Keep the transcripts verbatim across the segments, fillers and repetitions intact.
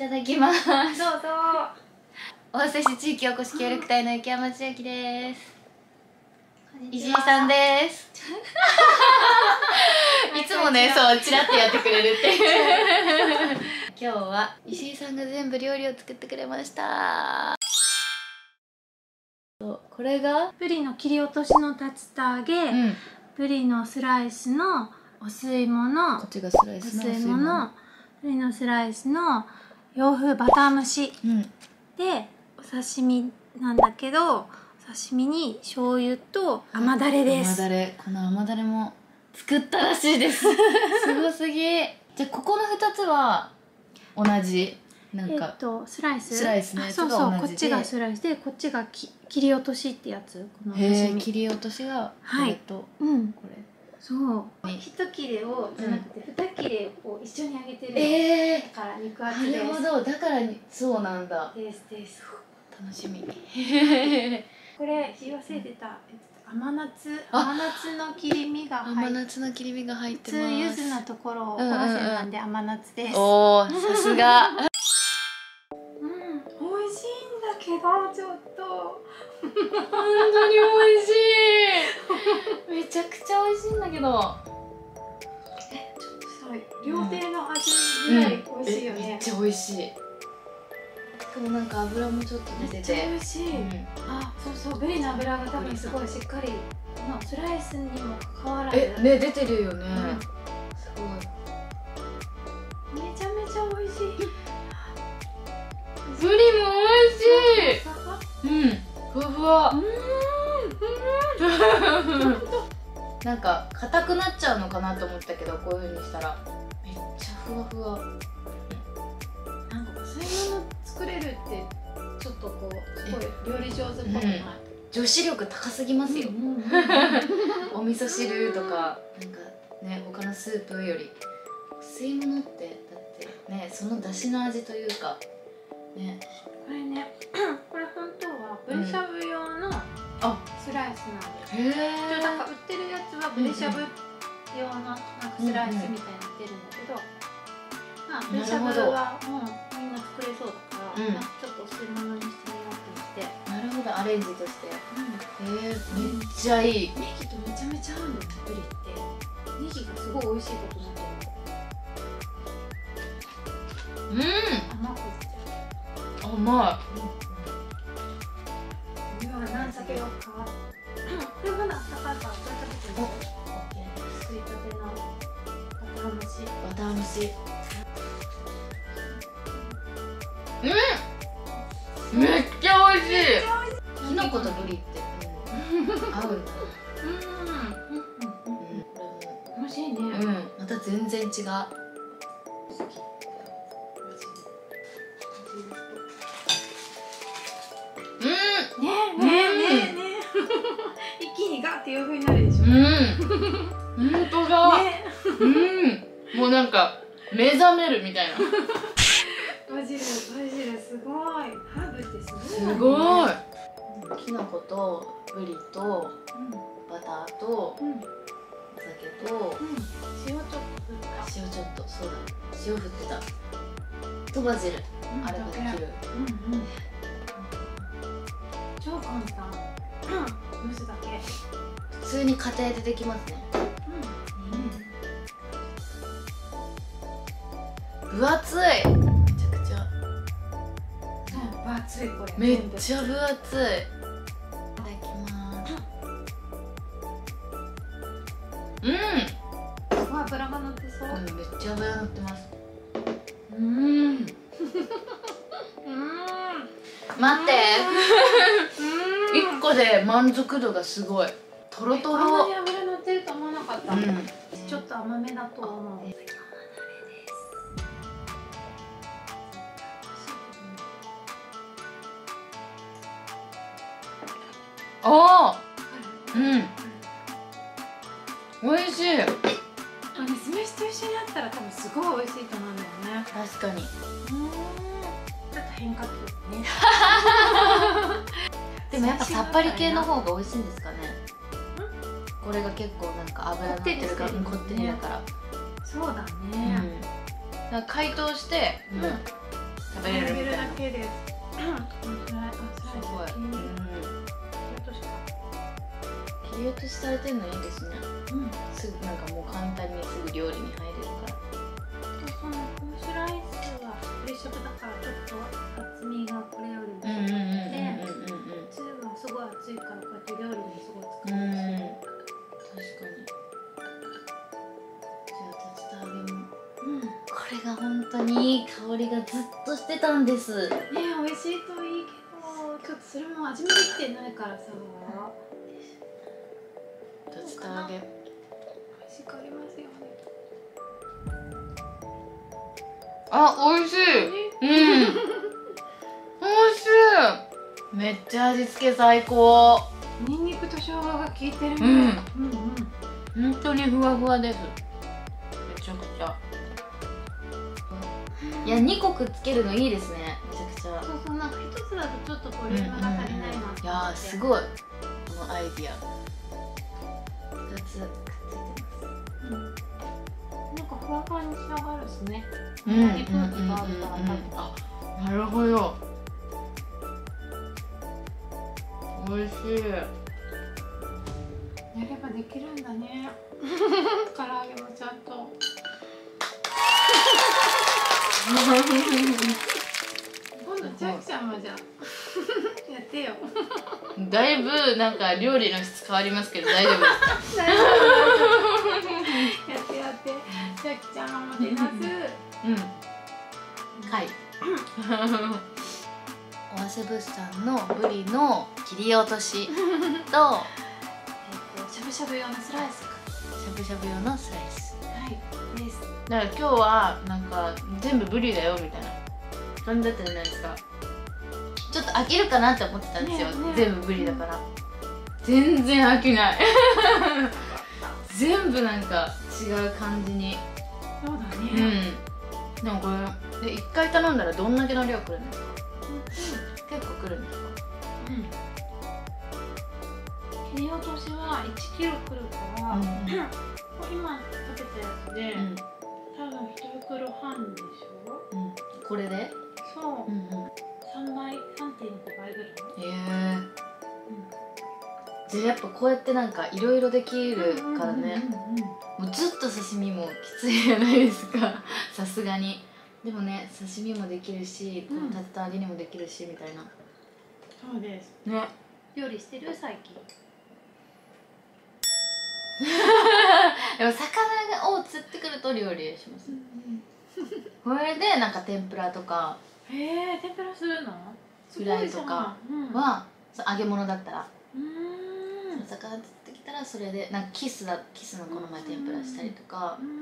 ただきます。どうぞ。 大瀬市地域おこし協力隊の雪山千秋です。石井さんです。いつもね、そうチラッとやってくれるっていう。今日は石井さんが全部料理を作ってくれました。これがブリの切り落としの竜田揚げ、うん、ブリのスライスのお吸い物、 こっちがスライスのお吸い物、 ブリのスライスの洋風バター蒸し、うん、でお刺身なんだけど、お刺身に醤油と甘だれです。 甘だれ、この甘だれも作ったらしいです。すごすぎ。じゃあここのふたつは同じなんか、 えっとスライススライスのやつが同じで、 そうそう、こっちがスライスでこっちがき切り落としってやつ。 このへえ、切り落としがこれと、 はい、うん、 これそう一切れをじゃなくて二切れを一緒に揚げてるの。 ええー、 だから肉厚です。 なるほど、だからそうなんだ。 ですです。 楽しみ。 これ言い忘れてた、甘夏、甘夏の切り身が入って、 甘夏の切り身が入ってます。 普通柚子のところをおろせなんで甘夏です。 おお、さすが。 うん、美味しいんだけどちょっと本当に美味しい。めちゃくちゃ美味しいんだけど。 え、ちょっとさ、料亭の味ぐらい美味しいよね。 めっちゃ美味しい。しかもなんか油もちょっと出てて。 めっちゃ美味しい。あ、そうそう、ブリの油が多分すごいしっかり。スライスにもかかわらず。 え、ね、出てるよね。すごい。 めちゃめちゃ美味しい。 ブリも美味しい。うん、ふわふわ。なんか硬くなっちゃうのかなと思ったけど、こういう風にしたらめっちゃふわふわ。 なんかお吸い物作れるってちょっとこうすごい料理上手っぽくない？うん、 女子力高すぎますよ。お味噌汁とかなんかね、他のスープよりお吸い物ってだってね、その出汁の味というかね。 これね、これ本当はブリしゃぶ用のスライスなんです。へえ。なんか売ってるやつはブリしゃぶ用のなんかスライスみたいになってるんだけど、まあブリしゃぶはもうみんな作れそうだから、なんかちょっとお吸い物にしてみようと思って。 なるほど、アレンジとして。へえ、めっちゃいい。 ネギとめちゃめちゃ合うんだよね、ブリって。ネギがすごい美味しいことになってる。うん。甘くて。 甘い。 今は何酒を買わ。これまだ温かいから、これ食べてみて。吸いたてのバター蒸し。 バター蒸し。うん。めっちゃ美味しい。キノコとブリって合うんだ。 美味しいね。 うん、また全然違う。 ねえねえねえねえ。一気にガッっていう風になるでしょ。うん。 本当だ。うん。もうなんか目覚めるみたいな。 バジルバジルすごい。ハーブってすごい。 すごい。きのことブリとバターとお酒と塩ちょっと振った。 塩ちょっと、そうだ。塩振ってた。とバジル。あれができる。 超簡単。蒸すだけ。 普通に家庭でできますね。分厚い。めちゃくちゃ。 分厚いこれ。 めっちゃ分厚い。いただきます。うん。 すごい脂が乗ってそう。 うん、めっちゃ脂乗ってます。うん。待って。一個で満足度がすごい。トロトロ。 こんなに脂乗ってると思わなかった。うん、ちょっと甘めだと思う。 ああ。うん。美味しい。 酢飯と一緒にあったら多分すごい美味しいと思うんだよね。 確かに。うん。 ちょっと変化球ね。 でもやっぱさっぱり系の方が美味しいんですかね。これが結構なんか油乗ってるから、こってりだから。 そうだね。 うん、だから解凍して、うん、 食べれるみたいな。 だけで。 すごい。うん。切り落としされてるのいいですね。うん。すぐなんかもう簡単にすぐ料理に入れるから。 そのコンスライスはブリしゃぶだからちょっと厚みがこれよりもあって、つゆがすごい厚いからこうやって料理にすごい使えるし。 確かに。じゃあ竜田揚げも。うん。これが本当にいい香りがずっとしてたんです。 ねえ、美味しいといいけど、ちょっとそれも味見できてないからさ。 竜田揚げ。美味しくありますよね。 あ、美味しい。うん。美味しい。めっちゃ味付け最高。 ニンニクと生姜が効いてるね。 うん。うんうん。本当にふわふわです。めちゃくちゃ。いや、にこくっつけるのいいですね。めちゃくちゃ。 そうそう、なんか一つだとちょっとボリュームが足りないなって思って。 いやー、すごい。このアイディア。ふたつくっついてます。 うん。なんかふわふわに仕上がるしね。 うんうんうんうんうん。あ、なるほど。美味しい。 やればできるんだね。唐揚げもちゃんと。今度ちゃくちゃんもじゃあやってよ。 だいぶなんか料理の質変わりますけど大丈夫ですか？ 大丈夫。やってやって。ちゃくちゃんも出ます。 うん。はい。オアセブスさんのブリの切り落としと、えっとしゃぶしゃぶ用のスライスか。 しゃぶしゃぶ用のスライス。 はいです。 だから今日はなんか全部ブリだよみたいな感じだったじゃないですか。ちょっと飽きるかなって思ってたんですよ、ねね、全部ブリだから、うん、全然飽きない全部なんか違う感じに。 そうだね。 うん。でもこれでいっかい頼んだらどんだけの量くるんですか？うん、結構くるんですか？ うん。切り落としはいちキロくるから、うん、今食べたやつで、うん、多分いちぶくろはんでしょ、 うん、これでそう、うんうん、さんばい さんてんごばいぐらい。 へえ、うん、じゃあやっぱこうやってなんかいろいろできるからね。もうずっと刺身もきついじゃないですかさすがに。でもね、刺身もできるし、この竜田揚げにもできるしみたいな。 そうですね。料理してる最近でも魚を釣ってくると料理します、うんうん、これでなんか天ぷらとか。 へえ、天ぷらするの？ フライとかは、うん、揚げ物だったら、うん、魚釣ってきたらそれでなんかキスだキスのこの前天ぷらしたりとか。うん、うん、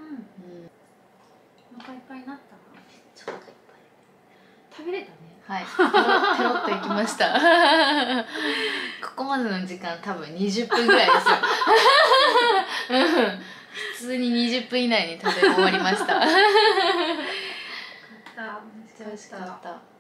お腹いっぱいになった？ めっちゃお腹いっぱい。 食べれたね。 はい、ペロッといきましたここまでの時間多分にじゅっぷんぐらいですよ普通ににじゅっぷん以内に食べ終わりましためっちゃ美味しかった。はい、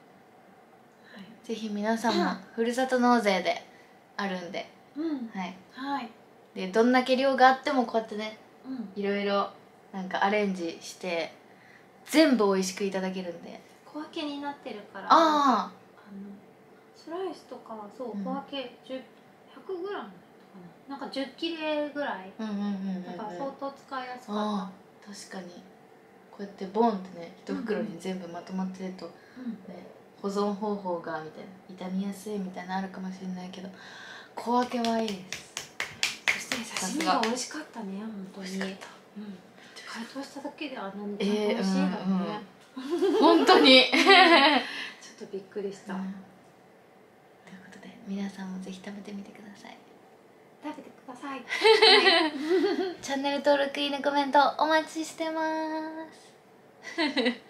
ぜひ皆さんもふるさと納税であるんで、 うん、 はい、 はい、 でどんだけ量があってもこうやってね、うん、いろいろなんかアレンジして全部美味しくいただけるんで。 小分けになってるから、 ああのスライスとかそう小分けひゃくグラムなんかじゅっきれぐらいだから相当使いやすかった。あ、 確かにこうやってボンってね一袋に全部まとまってると、うん、ね、保存方法がみたいな傷みやすいみたいなのあるかもしれないけど小分けはいいです。 そして刺身が美味しかったね、本当に。うん、解凍しただけであんなに美味しいんだね。 本当にちょっとびっくりした、うん、ということで皆さんもぜひ食べてみてください。 食べてください、はい、 チャンネル登録、いいね、コメントお待ちしてます